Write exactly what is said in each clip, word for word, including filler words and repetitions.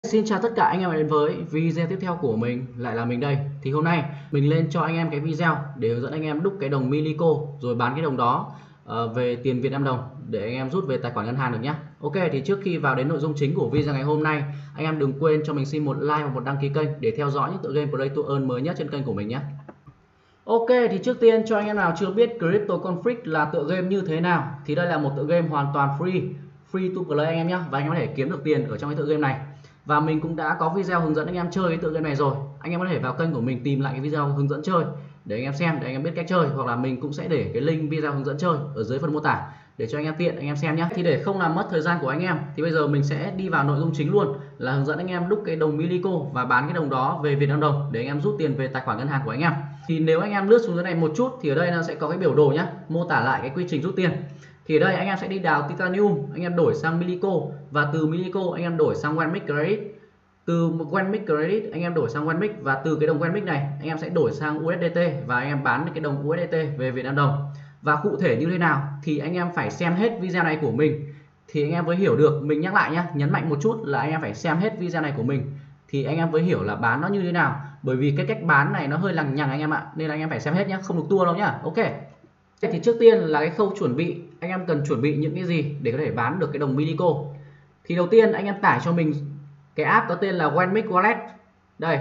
Xin chào tất cả anh em đến với video tiếp theo của mình, lại là mình đây. Thì hôm nay mình lên cho anh em cái video để hướng dẫn anh em đúc cái đồng Milico rồi bán cái đồng đó uh, về tiền Việt Nam đồng để anh em rút về tài khoản ngân hàng được nhé. Ok, thì trước khi vào đến nội dung chính của video ngày hôm nay, anh em đừng quên cho mình xin một like và một đăng ký kênh để theo dõi những tựa game Play to Earn mới nhất trên kênh của mình nhé. Ok, thì trước tiên cho anh em nào chưa biết Crypto Conflict là tựa game như thế nào, thì đây là một tựa game hoàn toàn free, free to play anh em nhé, và anh em có thể kiếm được tiền ở trong cái tựa game này. Và mình cũng đã có video hướng dẫn anh em chơi cái tựa game này rồi. Anh em có thể vào kênh của mình tìm lại cái video hướng dẫn chơi để anh em xem, để anh em biết cách chơi, hoặc là mình cũng sẽ để cái link video hướng dẫn chơi ở dưới phần mô tả để cho anh em tiện anh em xem nhé. Thì để không làm mất thời gian của anh em thì bây giờ mình sẽ đi vào nội dung chính luôn, là hướng dẫn anh em đúc cái đồng Milico và bán cái đồng đó về Việt Nam đồng để anh em rút tiền về tài khoản ngân hàng của anh em. Thì nếu anh em lướt xuống dưới này một chút thì ở đây nó sẽ có cái biểu đồ nhá, mô tả lại cái quy trình rút tiền. Thì ở đây anh em sẽ đi đào Titanium, anh em đổi sang Milico, và từ Milico anh em đổi sang OneMix Credit, từ OneMix Credit anh em đổi sang OneMix, và từ cái đồng OneMix này anh em sẽ đổi sang u ét đê tê và anh em bán cái đồng u ét đê tê về Việt Nam đồng. Và cụ thể như thế nào thì anh em phải xem hết video này của mình thì anh em mới hiểu được. Mình nhắc lại nhé, nhấn mạnh một chút là anh em phải xem hết video này của mình thì anh em mới hiểu là bán nó như thế nào, bởi vì cái cách bán này nó hơi lằng nhằng anh em ạ, nên là anh em phải xem hết nhé, không được tua đâu nhá. Ok, thì trước tiên là cái khâu chuẩn bị, anh em cần chuẩn bị những cái gì để có thể bán được cái đồng Milico. Thì đầu tiên anh em tải cho mình cái app có tên là OneMix Wallet. Đây,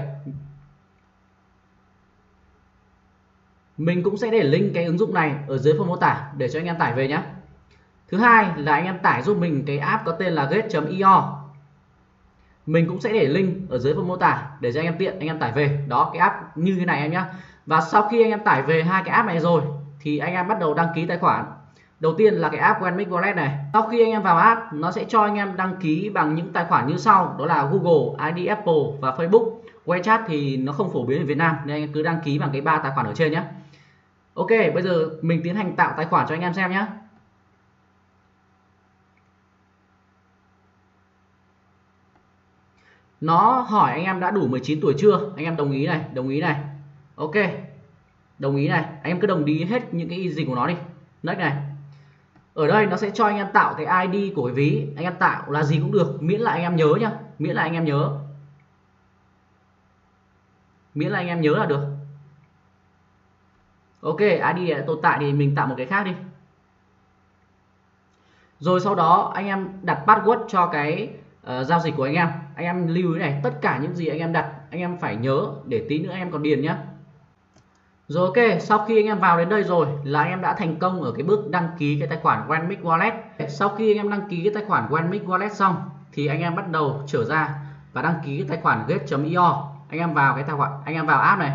mình cũng sẽ để link cái ứng dụng này ở dưới phần mô tả để cho anh em tải về nhé. Thứ hai là anh em tải giúp mình cái app có tên là get chấm i o. Mình cũng sẽ để link ở dưới phần mô tả để cho anh em tiện anh em tải về. Đó, cái app như thế này em nhé. Và sau khi anh em tải về hai cái app này rồi thì anh em bắt đầu đăng ký tài khoản. Đầu tiên là cái app OneMix Wallet này. Sau khi anh em vào app, nó sẽ cho anh em đăng ký bằng những tài khoản như sau, đó là Google, i đê Apple và Facebook. WeChat thì nó không phổ biến ở Việt Nam nên anh em cứ đăng ký bằng cái ba tài khoản ở trên nhé. Ok, bây giờ mình tiến hành tạo tài khoản cho anh em xem nhé. Nó hỏi anh em đã đủ mười chín tuổi chưa, anh em đồng ý này, đồng ý này. Ok, đồng ý này, anh em cứ đồng ý hết những cái gì của nó đi. Next này. Ở đây nó sẽ cho anh em tạo cái i đê của cái ví, anh em tạo là gì cũng được, miễn là anh em nhớ nhá, miễn là anh em nhớ. Miễn là anh em nhớ là được. Ok, i đê tồn tại thì mình tạo một cái khác đi. Rồi sau đó anh em đặt password cho cái uh, giao dịch của anh em. Anh em lưu ý này, tất cả những gì anh em đặt anh em phải nhớ để tí nữa anh em còn điền nhé. Rồi ok, sau khi anh em vào đến đây rồi là anh em đã thành công ở cái bước đăng ký cái tài khoản OneMix Wallet. Sau khi anh em đăng ký cái tài khoản OneMix Wallet xong thì anh em bắt đầu trở ra và đăng ký cái tài khoản get chấm i o. Anh em vào cái tài khoản, anh em vào app này.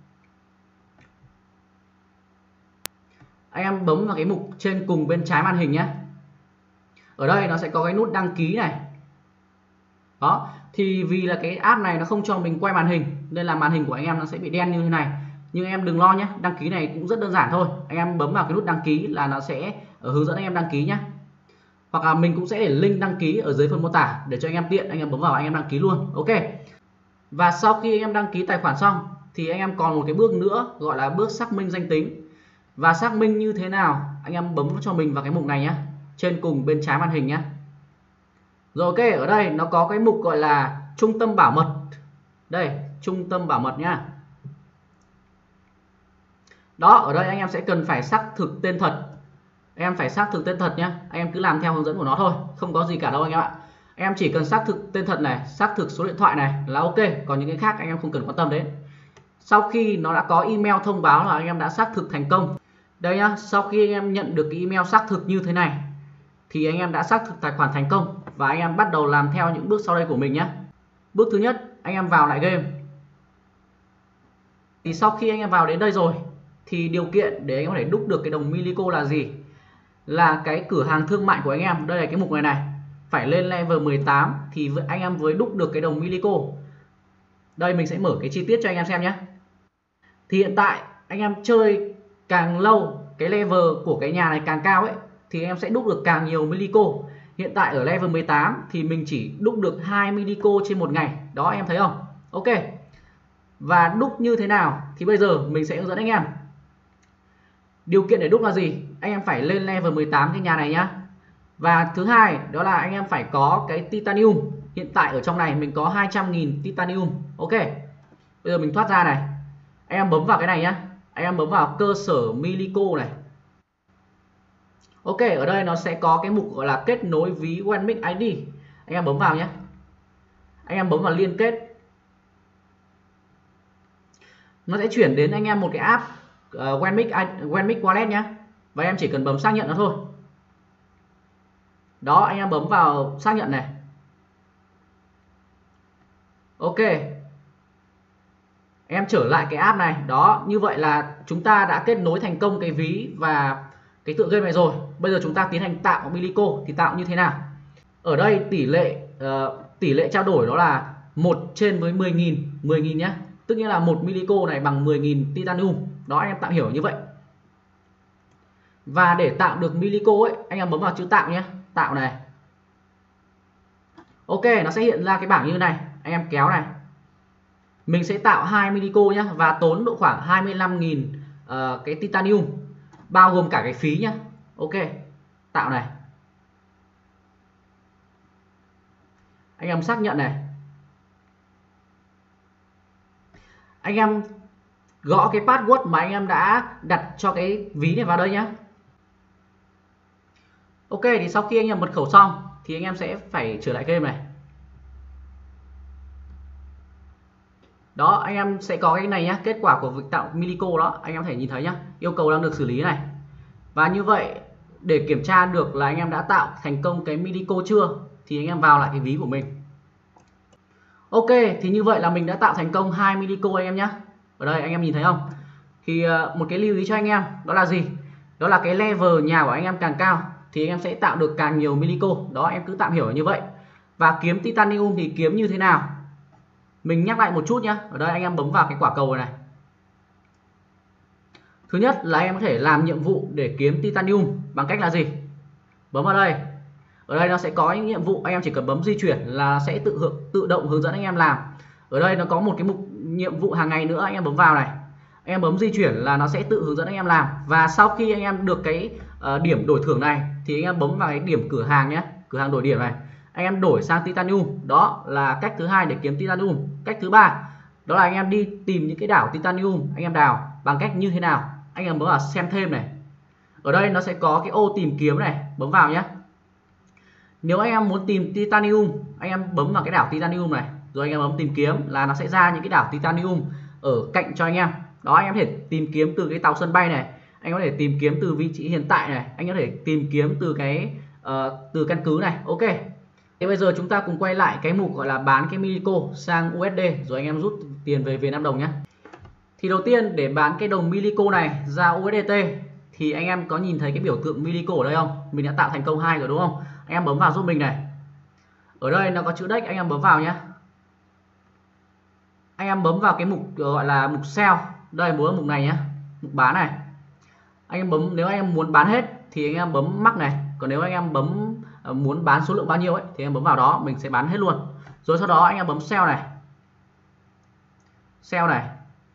Anh em bấm vào cái mục trên cùng bên trái màn hình nhé. Ở đây nó sẽ có cái nút đăng ký này. Đó, thì vì là cái app này nó không cho mình quay màn hình nên là màn hình của anh em nó sẽ bị đen như thế này. Nhưng em đừng lo nhé, đăng ký này cũng rất đơn giản thôi. Anh em bấm vào cái nút đăng ký là nó sẽ hướng dẫn anh em đăng ký nhé. Hoặc là mình cũng sẽ để link đăng ký ở dưới phần mô tả để cho anh em tiện anh em bấm vào anh em đăng ký luôn. Ok. Và sau khi anh em đăng ký tài khoản xong thì anh em còn một cái bước nữa gọi là bước xác minh danh tính. Và xác minh như thế nào? Anh em bấm cho mình vào cái mục này nhé, trên cùng bên trái màn hình nhé. Rồi ok, ở đây nó có cái mục gọi là trung tâm bảo mật. Đây, trung tâm bảo mật nhá. Đó, ở đây anh em sẽ cần phải xác thực tên thật. Anh em phải xác thực tên thật nhé. Anh em cứ làm theo hướng dẫn của nó thôi, không có gì cả đâu anh em ạ. Anh em chỉ cần xác thực tên thật này, xác thực số điện thoại này là ok. Còn những cái khác anh em không cần quan tâm đến. Sau khi nó đã có email thông báo là anh em đã xác thực thành công. Đây nhá, sau khi anh em nhận được cái email xác thực như thế này thì anh em đã xác thực tài khoản thành công. Và anh em bắt đầu làm theo những bước sau đây của mình nhé. Bước thứ nhất, anh em vào lại game. Thì sau khi anh em vào đến đây rồi thì điều kiện để anh em có thể đúc được cái đồng Milico là gì? Là cái cửa hàng thương mại của anh em, đây là cái mục này này, phải lên level mười tám thì anh em mới đúc được cái đồng Milico. Đây mình sẽ mở cái chi tiết cho anh em xem nhé. Thì hiện tại anh em chơi càng lâu, cái level của cái nhà này càng cao ấy thì em sẽ đúc được càng nhiều Milico. Hiện tại ở level mười tám thì mình chỉ đúc được hai Milico trên một ngày. Đó em thấy không? Ok. Và đúc như thế nào thì bây giờ mình sẽ hướng dẫn anh em. Điều kiện để đúc là gì? Anh em phải lên level mười tám cái nhà này nhá. Và thứ hai đó là anh em phải có cái Titanium. hiện tại ở trong này mình có hai trăm nghìn titanium. Ok, bây giờ mình thoát ra này, anh em bấm vào cái này nhá, anh em bấm vào cơ sở Milico này. Ok, ở đây nó sẽ có cái mục gọi là kết nối ví Wenmix i đê, anh em bấm vào nhé, anh em bấm vào liên kết, nó sẽ chuyển đến anh em một cái app uh, Wenmix, Wenmix Wallet nhé, và em chỉ cần bấm xác nhận nó thôi. Đó, anh em bấm vào xác nhận này. Ok, em trở lại cái app này. Đó, như vậy là chúng ta đã kết nối thành công cái ví và cái tựa game này rồi. Bây giờ chúng ta tiến hành tạo Milico. Thì tạo như thế nào? Ở đây tỷ lệ uh, tỷ lệ trao đổi đó là một trên với mười nghìn, mười nghìn nhé, tức nghĩa là một Milico này bằng mười nghìn titanium. Đó, anh em tạm hiểu như vậy. Và để tạo được Milico ấy, anh em bấm vào chữ tạo nhé, tạo này. Ok, nó sẽ hiện ra cái bảng như này, anh em kéo này. Mình sẽ tạo hai Milico nhé, và tốn độ khoảng hai mươi lăm nghìn uh, cái titanium, bao gồm cả cái phí nhé. Ok, tạo này. Anh em xác nhận này. Anh em gõ cái password mà anh em đã đặt cho cái ví này vào đây nhé. Ok, thì sau khi anh em mật khẩu xong thì anh em sẽ phải trở lại game này. Đó, anh em sẽ có cái này nhé, kết quả của việc tạo Milico đó, anh em có thể nhìn thấy nhé, yêu cầu đang được xử lý này. Và như vậy để kiểm tra được là anh em đã tạo thành công cái Milico chưa thì anh em vào lại cái ví của mình. Ok, thì như vậy là mình đã tạo thành công hai Milico anh em nhé. Ở đây anh em nhìn thấy không? Thì một cái lưu ý cho anh em đó là gì? Đó là cái level nhà của anh em càng cao thì anh em sẽ tạo được càng nhiều Milico. Đó, em cứ tạm hiểu như vậy. Và kiếm titanium thì kiếm như thế nào? Mình nhắc lại một chút nhé. Ở đây anh em bấm vào cái quả cầu này. Thứ nhất là anh em có thể làm nhiệm vụ để kiếm titanium bằng cách là gì? Bấm vào đây. Ở đây nó sẽ có những nhiệm vụ, anh em chỉ cần bấm di chuyển là sẽ tự hướng, tự động hướng dẫn anh em làm. Ở đây nó có một cái mục nhiệm vụ hàng ngày nữa, anh em bấm vào này. Anh em bấm di chuyển là nó sẽ tự hướng dẫn anh em làm. Và sau khi anh em được cái uh, điểm đổi thưởng này thì anh em bấm vào cái điểm cửa hàng nhé, cửa hàng đổi điểm này. Anh em đổi sang titanium. Đó là cách thứ hai để kiếm titanium. Cách thứ ba đó là anh em đi tìm những cái đảo titanium, anh em đào bằng cách như thế nào? Anh em bấm vào xem thêm này. Ở đây nó sẽ có cái ô tìm kiếm này, bấm vào nhé. Nếu anh em muốn tìm titanium, anh em bấm vào cái đảo titanium này, rồi anh em bấm tìm kiếm là nó sẽ ra những cái đảo titanium ở cạnh cho anh em. Đó, anh em có thể tìm kiếm từ cái tàu sân bay này, anh có thể tìm kiếm từ vị trí hiện tại này, anh có thể tìm kiếm từ cái uh, từ căn cứ này. Ok. Thì bây giờ chúng ta cùng quay lại cái mục gọi là bán cái Milico sang u ét đê rồi anh em rút tiền về Việt Nam đồng nhé. Thì đầu tiên để bán cái đồng Milico này ra u ét đê tê thì anh em có nhìn thấy cái biểu tượng Milico ở đây không? Mình đã tạo thành công hai rồi đúng không? Anh em bấm vào giúp mình này. Ở đây nó có chữ deck, anh em bấm vào nhé. Anh em bấm vào cái mục gọi là mục sell. Đây, muốn mục này nhé, mục bán này. Anh em bấm, nếu anh em muốn bán hết thì anh em bấm mắc này. Còn nếu anh em bấm muốn bán số lượng bao nhiêu ấy thì em bấm vào đó, mình sẽ bán hết luôn. Rồi sau đó anh em bấm sell này. Sell này.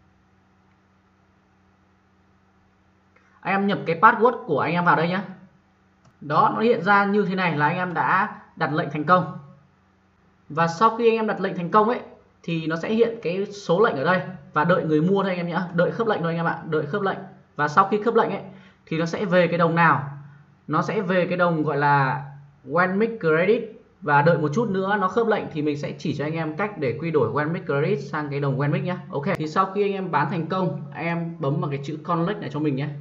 Anh em nhập cái password của anh em vào đây nhé. Đó, nó hiện ra như thế này là anh em đã đặt lệnh thành công. Và sau khi anh em đặt lệnh thành công ấy thì nó sẽ hiện cái số lệnh ở đây và đợi người mua thôi anh em nhé, đợi khớp lệnh thôi anh em ạ, đợi khớp lệnh. Và sau khi khớp lệnh ấy thì nó sẽ về cái đồng nào? Nó sẽ về cái đồng gọi là Wenmix Credit, và đợi một chút nữa nó khớp lệnh thì mình sẽ chỉ cho anh em cách để quy đổi Wenmix Credit sang cái đồng Wenmix nhé. Ok, thì sau khi anh em bán thành công, anh em bấm vào cái chữ Collect này cho mình nhé.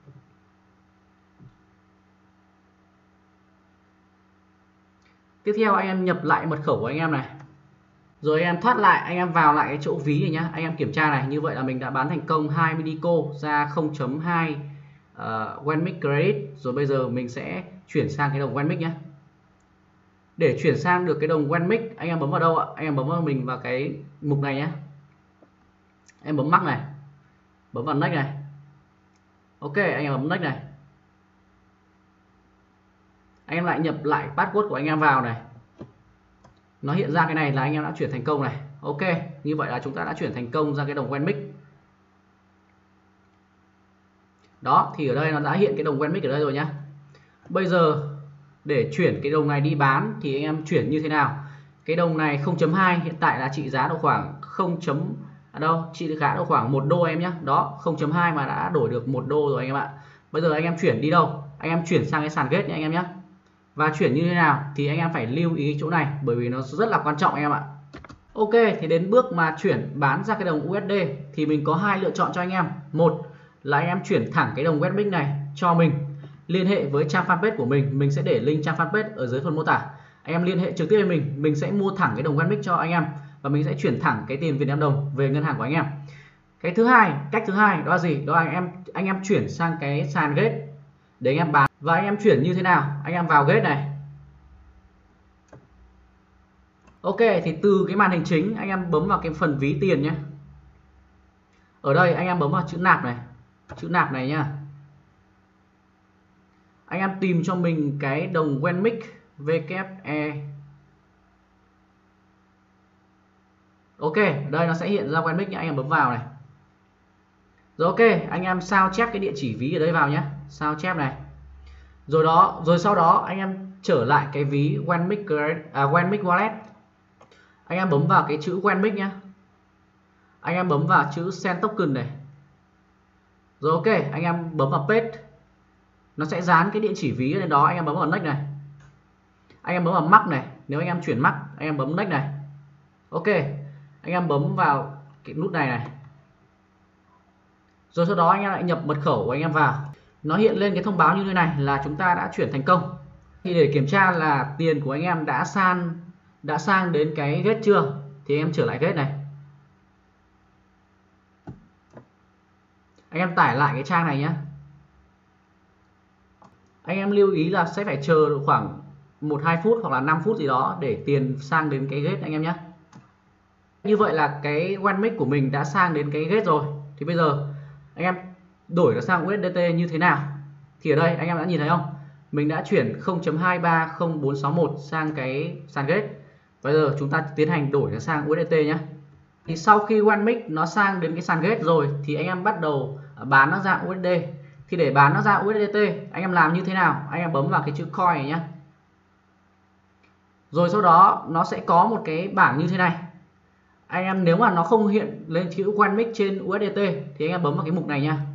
Tiếp theo anh em nhập lại mật khẩu của anh em này. Rồi anh em thoát lại, anh em vào lại cái chỗ ví này nhá, anh em kiểm tra này, như vậy là mình đã bán thành công hai Milico ra không chấm hai uh, Wenmix Credit. Rồi bây giờ mình sẽ chuyển sang cái đồng Wenmix nhé. Để chuyển sang được cái đồng Wenmix, anh em bấm vào đâu ạ? Anh em bấm vào mình vào cái mục này nhé. Em bấm mắc này, bấm vào next này. Ok, anh em bấm next này. Anh em lại nhập lại password của anh em vào này. Nó hiện ra cái này là anh em đã chuyển thành công này. Ok, như vậy là chúng ta đã chuyển thành công ra cái đồng Wenmix. Đó, thì ở đây nó đã hiện cái đồng Wenmix ở đây rồi nhá. Bây giờ để chuyển cái đồng này đi bán thì anh em chuyển như thế nào? cái đồng này không chấm hai hiện tại là trị giá độ khoảng không chấm ở đâu trị giá độ khoảng một đô em nhé. Đó, không chấm hai mà đã đổi được một đô rồi anh em ạ. Bây giờ anh em chuyển đi đâu? Anh em chuyển sang cái sàn Gate nha anh em nhé. Và chuyển như thế nào thì anh em phải lưu ý chỗ này, bởi vì nó rất là quan trọng anh em ạ. Ok, thì đến bước mà chuyển bán ra cái đồng u ét đê thì mình có hai lựa chọn cho anh em. Một là anh em chuyển thẳng cái đồng Westmix này cho mình, liên hệ với trang fanpage của mình, mình sẽ để link trang fanpage ở dưới phần mô tả. Anh em liên hệ trực tiếp với mình, mình sẽ mua thẳng cái đồng Westmix cho anh em và mình sẽ chuyển thẳng cái tiền Việt Nam đồng về ngân hàng của anh em. Cái thứ hai, cách thứ hai đó là gì? Đó là anh em anh em chuyển sang cái sàn Gate để anh em bán. Và anh em chuyển như thế nào? Anh em vào Gate này. Ok, thì từ cái màn hình chính anh em bấm vào cái phần ví tiền nhé. Ở đây anh em bấm vào chữ nạp này, chữ nạp này nhá. Anh em tìm cho mình cái đồng Westmix vê kép e. Ok, đây nó sẽ hiện ra Westmix nhé, anh em bấm vào này. Rồi ok, anh em sao chép cái địa chỉ ví ở đây vào nhé, sao chép này. Rồi đó, rồi sau đó anh em trở lại cái ví Westmix à, Westmix Wallet. Anh em bấm vào cái chữ Westmix nhé. Anh em bấm vào chữ Send Token này. Rồi ok, anh em bấm vào Paste. Nó sẽ dán cái địa chỉ ví ở đây đó, anh em bấm vào Next này. Anh em bấm vào Max này, nếu anh em chuyển Max, anh em bấm Next này. Ok, anh em bấm vào cái nút này này. Rồi sau đó anh em lại nhập mật khẩu của anh em vào. Nó hiện lên cái thông báo như thế này là chúng ta đã chuyển thành công. Thì để kiểm tra là tiền của anh em đã sang đã sang đến cái Gate chưa thì em trở lại Gate này. Anh em tải lại cái trang này nhé. Anh em lưu ý là sẽ phải chờ khoảng một hai phút hoặc là năm phút gì đó để tiền sang đến cái Gate anh em nhé. Như vậy là cái Westmix của mình đã sang đến cái Gate rồi. Thì bây giờ anh em đổi nó sang u ét đê tê như thế nào? Thì ở đây anh em đã nhìn thấy không? Mình đã chuyển không chấm hai ba không bốn sáu một sang cái sàn Gate. Bây giờ chúng ta tiến hành đổi nó sang u ét đê tê nhé. Thì sau khi Westmix nó sang đến cái sàn Gate rồi thì anh em bắt đầu bán nó ra u ét đê. Thì để bán nó ra u ét đê tê anh em làm như thế nào? Anh em bấm vào cái chữ coin này nhé. Rồi sau đó nó sẽ có một cái bảng như thế này. Anh em nếu mà nó không hiện lên chữ Westmix trên u ét đê tê thì anh em bấm vào cái mục này nha.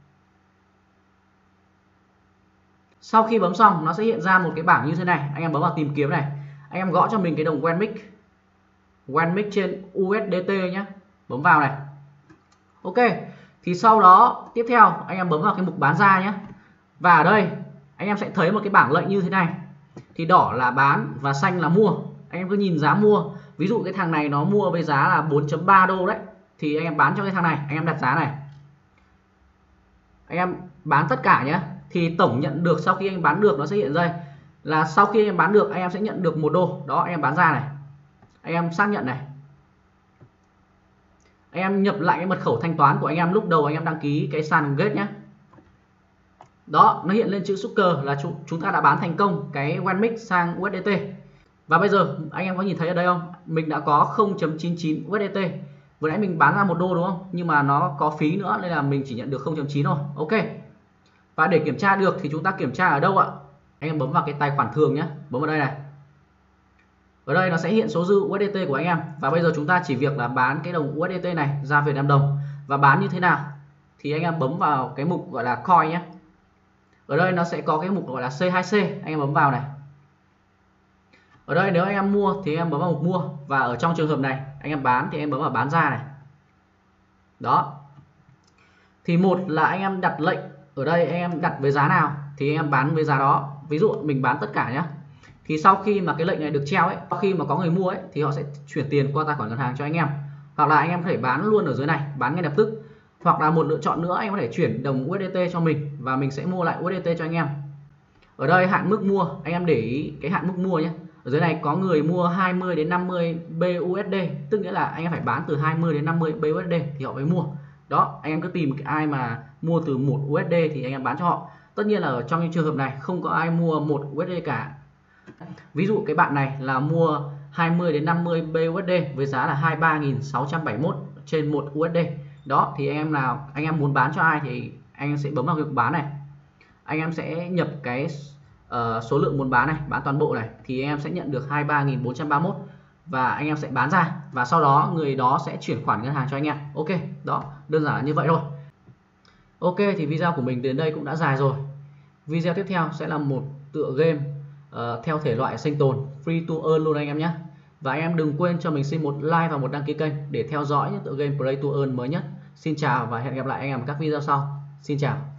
Sau khi bấm xong nó sẽ hiện ra một cái bảng như thế này. Anh em bấm vào tìm kiếm này. Anh em gõ cho mình cái đồng Westmix Westmix trên u ét đê tê nhé. Bấm vào này. Ok. Thì sau đó tiếp theo anh em bấm vào cái mục bán ra nhé. Và ở đây anh em sẽ thấy một cái bảng lệnh như thế này. Thì đỏ là bán và xanh là mua. Anh em cứ nhìn giá mua. Ví dụ cái thằng này nó mua với giá là bốn chấm ba đô đấy. Thì anh em bán cho cái thằng này. Anh em đặt giá này. Anh em bán tất cả nhé. Thì tổng nhận được sau khi anh bán được nó sẽ hiện đây. Là sau khi anh em bán được anh em sẽ nhận được một đô. Đó anh em bán ra này. Anh em xác nhận này. Anh em nhập lại cái mật khẩu thanh toán của anh em lúc đầu anh em đăng ký cái sàn Gate nhé. Đó, nó hiện lên chữ Sucker là chúng ta đã bán thành công cái Westmix sang u ét đê tê. Và bây giờ anh em có nhìn thấy ở đây không? Mình đã có không chấm chín chín u ét đê tê. Vừa nãy mình bán ra một đô đúng không? Nhưng mà nó có phí nữa nên là mình chỉ nhận được không chấm chín thôi. Ok. Và để kiểm tra được thì chúng ta kiểm tra ở đâu ạ? Anh em bấm vào cái tài khoản thường nhé. Bấm vào đây này. Ở đây nó sẽ hiện số dư u ét đê tê của anh em. Và bây giờ chúng ta chỉ việc là bán cái đồng u ét đê tê này ra Việt Nam đồng. Và bán như thế nào? Thì anh em bấm vào cái mục gọi là coin nhé. Ở đây nó sẽ có cái mục gọi là xê hai xê. Anh em bấm vào này. Ở đây nếu anh em mua thì anh em bấm vào mục mua. Và ở trong trường hợp này anh em bán thì anh em bấm vào bán ra này. Đó. Thì một là anh em đặt lệnh. Ở đây anh em đặt với giá nào thì anh em bán với giá đó. Ví dụ mình bán tất cả nhé. Thì sau khi mà cái lệnh này được treo ấy, sau khi mà có người mua ấy thì họ sẽ chuyển tiền qua tài khoản ngân hàng cho anh em. Hoặc là anh em có thể bán luôn ở dưới này, bán ngay lập tức. Hoặc là một lựa chọn nữa anh có thể chuyển đồng u ét đê tê cho mình và mình sẽ mua lại u ét đê tê cho anh em. Ở đây hạn mức mua, anh em để ý cái hạn mức mua nhé. Ở dưới này có người mua hai mươi đến năm mươi bê u ét đê, tức nghĩa là anh em phải bán từ hai mươi đến năm mươi bê u ét đê thì họ mới mua. Đó, anh em cứ tìm ai mà mua từ một u ét đê thì anh em bán cho họ. Tất nhiên là ở trong trường hợp này không có ai mua một u ét đê cả. Ví dụ cái bạn này là mua hai mươi đến năm mươi bê u ét đê với giá là hai mươi ba nghìn sáu trăm bảy mươi mốt trên một u ét đê. Đó thì anh em nào anh em muốn bán cho ai thì anh em sẽ bấm vào cái mục bán này. Anh em sẽ nhập cái uh, số lượng muốn bán này, bán toàn bộ này thì anh em sẽ nhận được hai mươi ba nghìn bốn trăm ba mươi mốt. và anh em sẽ bán ra, và sau đó người đó sẽ chuyển khoản ngân hàng cho anh em. Ok, đó, đơn giản là như vậy thôi. Ok, thì video của mình đến đây cũng đã dài rồi. Video tiếp theo sẽ là một tựa game uh, theo thể loại sinh tồn, free to earn luôn anh em nhé. Và anh em đừng quên cho mình xin một like và một đăng ký kênh để theo dõi những tựa game play to earn mới nhất. Xin chào và hẹn gặp lại anh em ở các video sau. Xin chào.